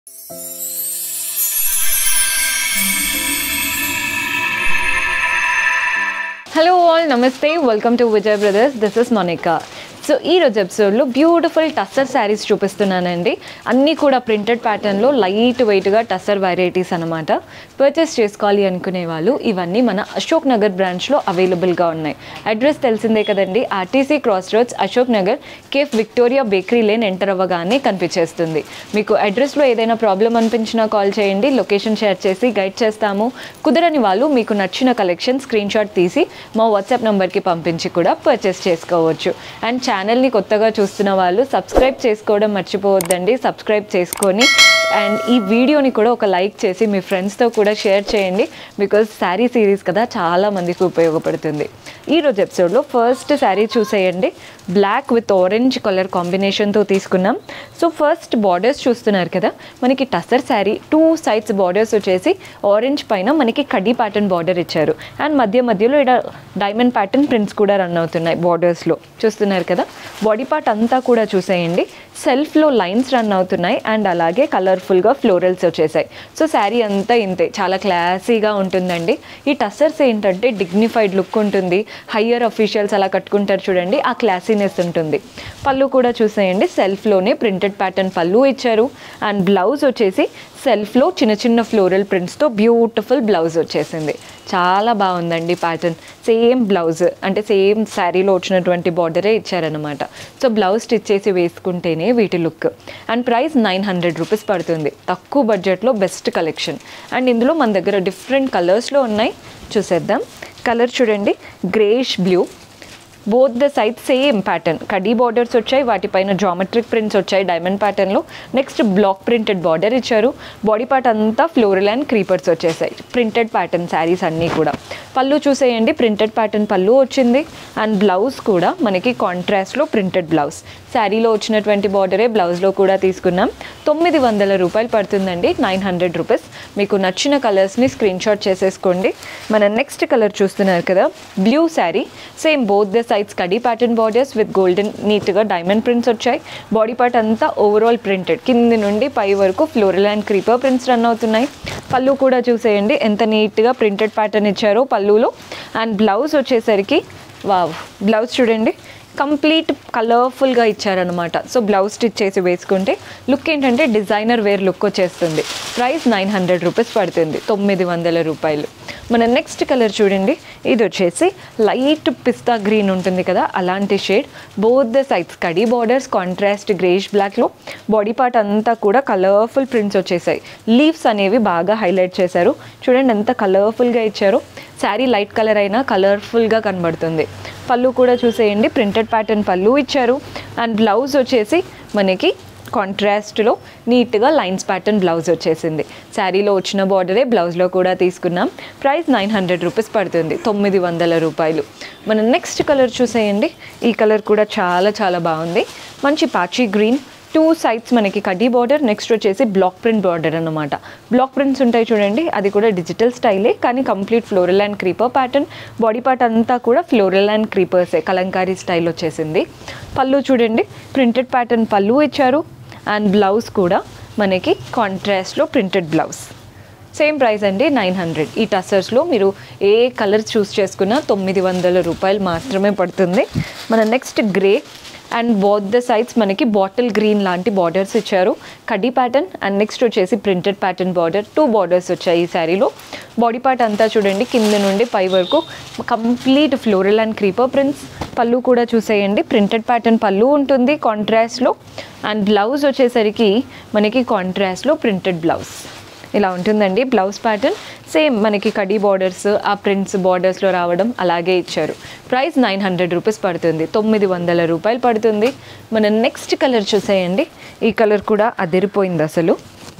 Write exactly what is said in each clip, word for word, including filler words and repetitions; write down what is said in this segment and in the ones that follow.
Hello all, namaste, welcome to Vijay Brothers. This is Monica. So ఈ రోజు ఎపిసోడ్లో beautiful tussar saris చూపిస్తున్నానండి. అన్నీ కూడా ప్రింటెడ్ ప్యాటర్న్లో లైట్ వెయిట్గా టస్సర్ వెరైటీస్ అనమాట. పర్చేస్ చేసుకోవాలి అనుకునే వాళ్ళు ఇవన్నీ మన అశోక్ నగర్ బ్రాంచ్లో అవైలబుల్గా ఉన్నాయి. అడ్రస్ తెలిసిందే కదండి, RTC cross roads Ashok Nagar, cafe Victoria bakery lane enter అవ్వగానే కనిపించేస్తుంది. మీకు అడ్రస్లో ఏదైనా ప్రాబ్లం అనిపించినా కాల్ చేయండి, లొకేషన్ షేర్ చేసి గైడ్ చేస్తాము. కుదరని వాళ్ళు మీకు నచ్చిన కలెక్షన్ స్క్రీన్ షాట్ తీసి మా వాట్సాప్ నెంబర్కి పంపించి కూడా పర్చేస్ చేసుకోవచ్చు. అండ్ ఛానల్ని కొత్తగా చూస్తున్న వాళ్ళు సబ్స్క్రైబ్ చేసుకోవడం మర్చిపోవద్దండి. సబ్స్క్రైబ్ చేసుకొని అండ్ ఈ వీడియోని కూడా ఒక లైక్ చేసి మీ ఫ్రెండ్స్తో కూడా షేర్ చేయండి. బికాజ్ శారీ సిరీస్ కదా, చాలా మందికి ఉపయోగపడుతుంది. ఈరోజు ఎపిసోడ్లో ఫస్ట్ శారీ చూసేయండి. బ్లాక్ విత్ ఆరెంజ్ కలర్ కాంబినేషన్తో తీసుకున్నాం. సో ఫస్ట్ బార్డర్స్ చూస్తున్నారు కదా, మనకి tussar sari two sides borders వచ్చేసి ఆరెంజ్ పైన మనకి కడ్డీ ప్యాటర్న్ బార్డర్ ఇచ్చారు. అండ్ మధ్య మధ్యలో ఇక్కడ డైమండ్ ప్యాటర్న్ ప్రింట్స్ కూడా రన్ అవుతున్నాయి బార్డర్స్లో, చూస్తున్నారు కదా. బాడీ పార్ట్ అంతా కూడా చూసేయండి, సెల్ఫ్లో లైన్స్ రన్ అవుతున్నాయి అండ్ అలాగే కలర్ఫుల్గా ఫ్లోరల్స్ వచ్చేసాయి. సో శారీ అంతా ఇంతే, చాలా క్లాసీగా ఉంటుందండి. ఈ టస్సర్స్ ఏంటంటే డిగ్నిఫైడ్ లుక్ ఉంటుంది. హయ్యర్ అఫీషియల్స్ అలా కట్టుకుంటారు చూడండి, ఆ క్లాసీనెస్ ఉంటుంది. పళ్ళు కూడా చూసేయండి, సెల్ఫ్లోనే ప్రింటెడ్ ప్యాటర్న్ పళ్ళు ఇచ్చారు. అండ్ బ్లౌజ్ వచ్చేసి సెల్ఫ్లో చిన్న చిన్న ఫ్లోరల్ ప్రింట్స్తో బ్యూటిఫుల్ బ్లౌజ్ వచ్చేసింది. చాలా బాగుందండి ప్యాటర్న్. సేమ్ బ్లౌజ్ అంటే సేమ్ శారీలో వచ్చినటువంటి బార్డరే ఇచ్చారనమాట. సో బ్లౌజ్ స్టిచ్ చేసి వేసుకుంటేనే వీటి look. And price nine hundred rupees పడుతుంది. తక్కువ బడ్జెట్లో బెస్ట్ కలెక్షన్. అండ్ ఇందులో మన దగ్గర డిఫరెంట్ కలర్స్లో ఉన్నాయి, చూసేద్దాం. కలర్ చూడండి, greyish blue, both the side same pattern. కడీ బార్డర్స్ వచ్చాయి, వాటిపైన జామెట్రిక్ ప్రింట్స్ వచ్చాయి డైమండ్ ప్యాటర్న్లో. నెక్స్ట్ బ్లాక్ ప్రింటెడ్ బార్డర్ ఇచ్చారు. బాడీ పార్ట్ అంతా ఫ్లోరల్ అండ్ క్రీపర్స్ వచ్చేసాయి. ప్రింటెడ్ ప్యాటర్న్ శారీస్ అన్నీ కూడా. పళ్ళు చూసేయండి, ప్రింటెడ్ ప్యాటర్న్ పళ్ళు వచ్చింది. అండ్ బ్లౌజ్ కూడా మనకి కాంట్రాస్ట్లో ప్రింటెడ్ బ్లౌజ్. శారీలో వచ్చినటువంటి బార్డరే బ్లౌజ్లో కూడా తీసుకున్నాం. తొమ్మిది వందల రూపాయలు పడుతుందండి, నైన్ హండ్రెడ్ రూపీస్. మీకు నచ్చిన కలర్స్ని స్క్రీన్ షాట్ చేసేసుకోండి. మన నెక్స్ట్ కలర్ చూస్తున్నారు కదా, blue sari. Same both the sides కడీ ప్యాటర్న్ బార్డర్స్ విత్ గోల్డెన్ నీట్గా డైమండ్ ప్రింట్స్ వచ్చాయి. బాడీ పార్ట్ అంతా ఓవరాల్ ప్రింటెడ్, కింది నుండి పై వరకు floral and creeper prints run అవుతున్నాయి. పళ్ళు కూడా చూసేయండి, ఎంత నీట్గా ప్రింటెడ్ ప్యాటర్న్ ఇచ్చారో పళ్ళులో. అండ్ బ్లౌజ్ వచ్చేసరికి వావ్, బ్లౌజ్ చూడండి కంప్లీట్ కలర్ఫుల్గా ఇచ్చారనమాట. సో బ్లౌజ్ స్టిచ్ చేసి వేసుకుంటే లుక్ ఏంటంటే డిజైనర్ వేర్ లుక్ వచ్చేస్తుంది. ప్రైస్ నైన్ హండ్రెడ్ రూపీస్ పడుతుంది, తొమ్మిది వందల రూపాయలు. మన నెక్స్ట్ కలర్ చూడండి, ఇది వచ్చేసి లైట్ పిస్తా గ్రీన్ ఉంటుంది కదా, అలాంటి షేడ్. బోత్ ద సైడ్స్ కడీ బార్డర్స్ కాంట్రాస్ట్ గ్రేష్ బ్లాక్లో. బాడీ పార్ట్ అంతా కూడా కలర్ఫుల్ ప్రింట్స్ వచ్చేసాయి. లీవ్స్ అనేవి బాగా హైలైట్ చేశారు. చూడండి ఎంత కలర్ఫుల్గా ఇచ్చారో. శారీ లైట్ కలర్ అయినా కలర్ఫుల్గా కనబడుతుంది. పళ్ళు కూడా చూసేయండి, ప్రింటెడ్ ప్యాటర్న్ పళ్ళు ఇచ్చారు. అండ్ బ్లౌజ్ వచ్చేసి మనకి కాంట్రాస్ట్లో నీట్గా లైన్స్ ప్యాటర్న్ బ్లౌజ్ వచ్చేసింది. శారీలో వచ్చిన బార్డరే బ్లౌజ్లో కూడా తీసుకున్నాం. ప్రైస్ నైన్ హండ్రెడ్ రూపీస్ పడుతుంది, తొమ్మిది వందల రూపాయలు. మన నెక్స్ట్ కలర్ చూసేయండి, ఈ కలర్ కూడా చాలా చాలా బాగుంది. మంచి పాచీ గ్రీన్, టూ సైడ్స్ మనకి కడ్డీ బార్డర్. నెక్స్ట్ వచ్చేసి బ్లాక్ ప్రింట్ బార్డర్ అనమాట. బ్లాక్ ప్రింట్స్ ఉంటాయి చూడండి, అది కూడా డిజిటల్ స్టైలే కానీ complete floral and creeper pattern. Body part అంతా కూడా ఫ్లోరల్ అండ్ క్రీపర్సే, కలంకారీ స్టైల్ వచ్చేసింది. పళ్ళు చూడండి, ప్రింటెడ్ ప్యాటర్న్ పళ్ళు ఇచ్చారు. అండ్ బ్లౌజ్ కూడా మనకి కాంట్రాస్ట్లో ప్రింటెడ్ బ్లౌజ్. సేమ్ ప్రైస్ అండి, నైన్ హండ్రెడ్. ఈ టస్సర్స్లో మీరు ఏ కలర్ చూస్ చేసుకున్నా తొమ్మిది వందల రూపాయలు మాత్రమే పడుతుంది. మన next grey and both the sides మనకి బాటిల్ గ్రీన్ లాంటి బార్డర్స్ ఇచ్చారు. కడ్డీ ప్యాటర్న్ అండ్ నెక్స్ట్ వచ్చేసి printed pattern border. Two borders వచ్చాయి ఈ శారీలో. బాడీ పార్ట్ అంతా చూడండి, కింద నుండి పై వరకు complete floral and creeper prints. పళ్ళు కూడా చూసేయండి, ప్రింటెడ్ ప్యాటర్న్ పళ్ళు ఉంటుంది కాంట్రాస్ట్లో. అండ్ బ్లౌజ్ వచ్చేసరికి మనకి కాంట్రాస్ట్లో ప్రింటెడ్ బ్లౌజ్ ఇలా ఉంటుందండి. బ్లౌజ్ ప్యాటర్న్ సేమ్ మనకి కడీ బార్డర్స్, ఆ ప్రింట్స్ బార్డర్స్లో రావడం అలాగే ఇచ్చారు. ప్రైస్ నైన్ హండ్రెడ్ రూపీస్ పడుతుంది, తొమ్మిది వందల రూపాయలు పడుతుంది. మన నెక్స్ట్ కలర్ చూసేయండి, ఈ కలర్ కూడా అదిరిపోయింది అసలు.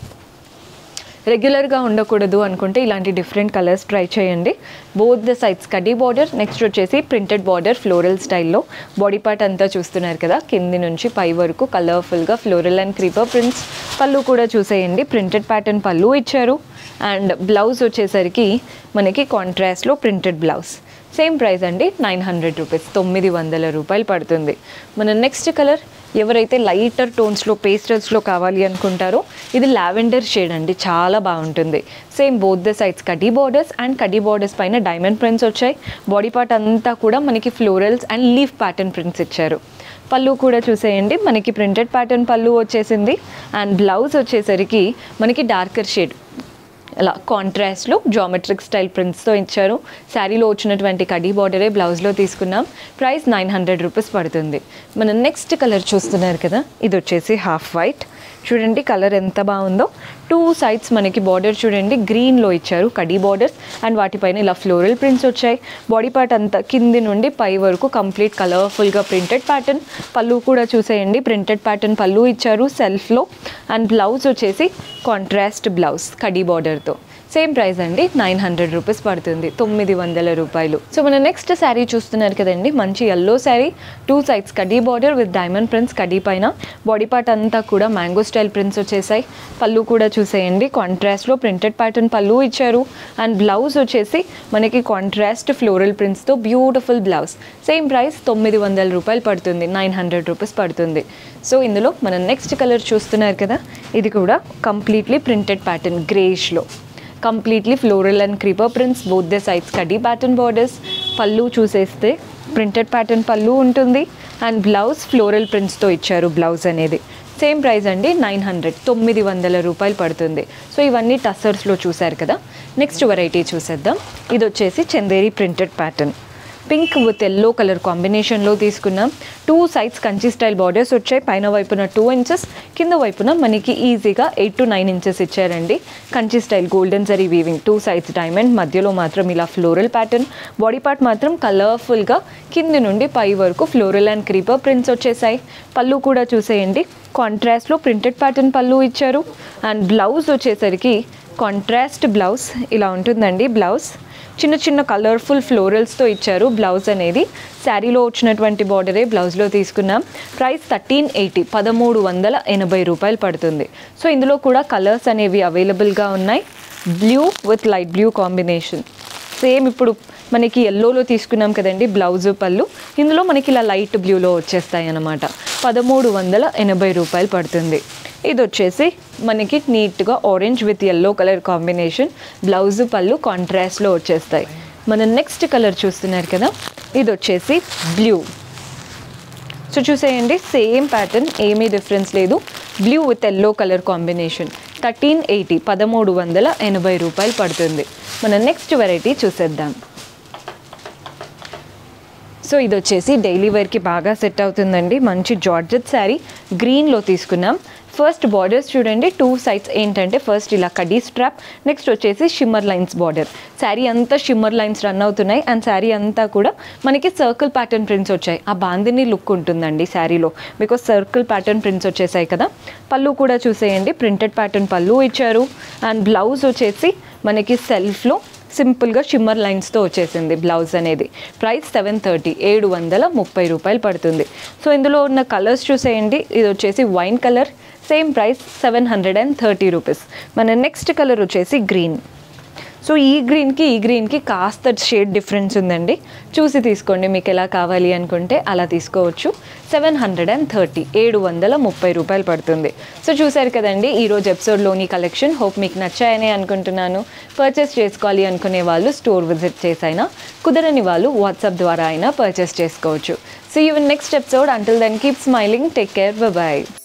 రెగ్యులర్గా ఉండకూడదు అనుకుంటే ఇలాంటి డిఫరెంట్ కలర్స్ ట్రై చేయండి. బోత్ ద సైడ్స్ కడ్డీ బార్డర్, నెక్స్ట్ వచ్చేసి ప్రింటెడ్ బార్డర్ ఫ్లోరల్ స్టైల్లో. బాడీ పార్ట్ అంతా చూస్తున్నారు కదా, కింది నుంచి పై వరకు కలర్ఫుల్గా ఫ్లోరల్ అండ్ క్రీపర్ ప్రింట్స్. పళ్ళు కూడా చూసేయండి, ప్రింటెడ్ ప్యాటర్న్ పళ్ళు ఇచ్చారు. అండ్ బ్లౌజ్ వచ్చేసరికి మనకి కాంట్రాస్ట్లో ప్రింటెడ్ బ్లౌజ్. సేమ్ ప్రైస్ అండి, నైన్ హండ్రెడ్ రూపీస్, తొమ్మిది వందల రూపాయలు పడుతుంది. మన నెక్స్ట్ కలర్ ఎవరైతే లైటర్ టోన్స్లో పేస్టల్స్లో కావాలి అనుకుంటారో ఇది లావెండర్ షేడ్ అండి, చాలా బాగుంటుంది. సేమ్ బోత్ ద సైడ్స్ కడ్డీ బార్డర్స్ అండ్ కడ్డీ బార్డర్స్ పైన డైమండ్ ప్రింట్స్ వచ్చాయి. బాడీ పార్ట్ అంతా కూడా మనకి florals and leaf pattern prints ఇచ్చారు. పళ్ళు కూడా చూసేయండి, మనకి ప్రింటెడ్ ప్యాటర్న్ పళ్ళు వచ్చేసింది. అండ్ బ్లౌజ్ వచ్చేసరికి మనకి డార్కర్ షేడ్ అలా కాంట్రాస్ట్లో జామెట్రిక్ స్టైల్ ప్రింట్స్తో ఇచ్చారు. శారీలో వచ్చినటువంటి కడీ బార్డరే బ్లౌజ్లో తీసుకున్నాం. ప్రైస్ నైన్ హండ్రెడ్ రూపీస్ పడుతుంది. మన నెక్స్ట్ కలర్ చూస్తున్నారు కదా, ఇది వచ్చేసి హాఫ్ వైట్. చూడండి కలర్ ఎంత బాగుందో. టూ సైడ్స్ మనకి బార్డర్ చూడండి గ్రీన్లో ఇచ్చారు కడీ బార్డర్స్ అండ్ వాటిపైన ఇలా ఫ్లోరల్ ప్రింట్స్ వచ్చాయి. బాడీ పార్ట్ అంతా కింది నుండి పై వరకు కంప్లీట్ కలర్ఫుల్గా ప్రింటెడ్ ప్యాటర్న్. పళ్ళు కూడా చూసేయండి, ప్రింటెడ్ ప్యాటర్న్ పళ్ళు ఇచ్చారు సెల్ఫ్లో. అండ్ బ్లౌజ్ వచ్చేసి కాంట్రాస్ట్ బ్లౌజ్ కడీ బార్డర్తో. సేమ్ ప్రైస్ అండి, నైన్ హండ్రెడ్ రూపీస్ పడుతుంది, తొమ్మిది వందల రూపాయలు. సో మన నెక్స్ట్ శారీ చూస్తున్నారు కదండి, మంచి ఎల్లో శారీ. టూ సైడ్స్ కడీ బార్డర్ విత్ డైమండ్ ప్రింట్స్ కడీ పైన. బాడీ పార్ట్ అంతా కూడా మ్యాంగో స్టైల్ ప్రింట్స్ వచ్చేసాయి. పళ్ళు కూడా చూసేయండి, కాంట్రాస్ట్లో ప్రింటెడ్ ప్యాటర్న్ పళ్ళు ఇచ్చారు. అండ్ బ్లౌజ్ వచ్చేసి మనకి కాంట్రాస్ట్ ఫ్లోరల్ ప్రింట్స్తో బ్యూటిఫుల్ బ్లౌజ్. సేమ్ ప్రైస్ తొమ్మిది వందల రూపాయలు పడుతుంది, నైన్ హండ్రెడ్ రూపీస్ పడుతుంది. సో ఇందులో మనం నెక్స్ట్ కలర్ చూస్తున్నారు కదా, ఇది కూడా కంప్లీట్లీ ప్రింటెడ్ ప్యాటర్న్ గ్రేష్లో. Completely floral and creeper prints, both the sides కడ్డీ ప్యాటర్న్ బార్డర్స్. పళ్ళు చూసేస్తే ప్రింటెడ్ ప్యాటర్న్ పళ్ళు ఉంటుంది. అండ్ బ్లౌజ్ ఫ్లోరల్ ప్రింట్స్తో ఇచ్చారు బ్లౌజ్ అనేది. సేమ్ ప్రైస్ అండి, నైన్ హండ్రెడ్ తొమ్మిది వందల రూపాయలు పడుతుంది. సో ఇవన్నీ టస్సర్స్లో చూసారు కదా. నెక్స్ట్ వెరైటీ చూసేద్దాం. ఇది వచ్చేసి Chanderi printed pattern. Pink with yellow colour కాంబినేషన్లో తీసుకున్నాం. Two sides Kanchi style borders వచ్చాయి. పైన వైపున టూ ఇంచెస్, కింద వైపున మనకి ఈజీగా ఎయిట్ టు నైన్ ఇంచెస్ ఇచ్చారండి. Kanchi style golden zari weaving, two sides diamond, మధ్యలో మాత్రం ఇలా ఫ్లోరల్ ప్యాటర్న్. బాడీ పార్ట్ మాత్రం కలర్ఫుల్గా కింది నుండి పై వరకు ఫ్లోరల్ అండ్ క్రీపర్ ప్రింట్స్ వచ్చేసాయి. పళ్ళు కూడా చూసేయండి, కాంట్రాస్ట్లో ప్రింటెడ్ ప్యాటర్న్ పళ్ళు ఇచ్చారు. అండ్ బ్లౌజ్ వచ్చేసరికి కాంట్రాస్ట్ బ్లౌజ్ ఇలా ఉంటుందండి. బ్లౌజ్ చిన్న చిన్న కలర్ఫుల్ ఫ్లోరల్స్తో ఇచ్చారు బ్లౌజ్ అనేది. శారీలో వచ్చినటువంటి బార్డరే బ్లౌజ్లో తీసుకున్నాం. ప్రైస్ థర్టీన్ ఎయిటీ పదమూడు వందల ఎనభై రూపాయలు పడుతుంది. సో ఇందులో కూడా కలర్స్ అనేవి అవైలబుల్గా ఉన్నాయి. Blue with light blue combination. Same ఇప్పుడు మనకి ఎల్లోలో తీసుకున్నాం కదండి బ్లౌజ్ పళ్ళు, ఇందులో మనకి ఇలా లైట్ బ్లూలో వచ్చేస్తాయి అన్నమాట. పదమూడు వందల ఎనభై రూపాయలు పడుతుంది. ఇది వచ్చేసి మనకి నీట్గా orange with yellow colour combination. Blouse పళ్ళు కాంట్రాస్ట్లో వచ్చేస్తాయి. మన నెక్స్ట్ కలర్ చూస్తున్నారు కదా, ఇది వచ్చేసి బ్లూ. సో చూసేయండి, సేమ్ ప్యాటర్న్, ఏమీ డిఫరెన్స్ లేదు. Blue with yellow colour combination. Thirteen eighty పదమూడు వందల ఎనభై రూపాయలు పడుతుంది. మన నెక్స్ట్ వెరైటీ చూసేద్దాం. సో ఇది వచ్చేసి డైలీ వేర్కి బాగా సెట్ అవుతుందండి. మంచి జార్జెట్ శారీ గ్రీన్లో తీసుకున్నాం. ఫస్ట్ బార్డర్స్ చూడండి, టూ సైడ్స్ ఏంటంటే ఫస్ట్ ఇలా కడీ స్ట్రాప్, నెక్స్ట్ వచ్చేసి షిమ్మర్ లైన్స్ బార్డర్. శారీ అంతా షిమ్మర్ లైన్స్ రన్ అవుతున్నాయి. అండ్ శారీ అంతా కూడా మనకి సర్కిల్ ప్యాటర్న్ ప్రింట్స్ వచ్చాయి. ఆ బాందిని లుక్ ఉంటుందండి శారీలో, బికాస్ సర్కిల్ ప్యాటర్న్ ప్రింట్స్ వచ్చేసాయి కదా. పళ్ళు కూడా చూసేయండి, ప్రింటెడ్ ప్యాటర్న్ పళ్ళు ఇచ్చారు. అండ్ బ్లౌజ్ వచ్చేసి మనకి సెల్ఫ్లో సింపుల్గా షిమ్మర్ లైన్స్తో వచ్చేసింది బ్లౌజ్ అనేది. ప్రైస్ సెవెన్ థర్టీ ఏడు వందల ముప్పై రూపాయలు పడుతుంది. సో ఇందులో ఉన్న కలర్స్ చూసేయండి, ఇది వచ్చేసి wine colour. Same price seven hundred and thirty rupees. మన నెక్స్ట్ కలర్ వచ్చేసి గ్రీన్. సో ఈ గ్రీన్కి ఈ గ్రీన్కి కాస్త షేడ్ డిఫరెన్స్ ఉందండి, చూసి తీసుకోండి. మీకు ఎలా కావాలి అనుకుంటే అలా తీసుకోవచ్చు. సెవెన్ హండ్రెడ్ అండ్ థర్టీ ఏడు వందల ముప్పై రూపాయలు పడుతుంది. సో చూసారు కదండి ఈరోజు ఎపిసోడ్లోని కలెక్షన్. హోప్ మీకు నచ్చాయని అనుకుంటున్నాను. పర్చేస్ చేసుకోవాలి అనుకునే వాళ్ళు స్టోర్ విజిట్ చేసైనా, కుదరని వాళ్ళు వాట్సాప్ ద్వారా అయినా పర్చేస్ చేసుకోవచ్చు. So you in next episode. Until then keep smiling, take care, bye by.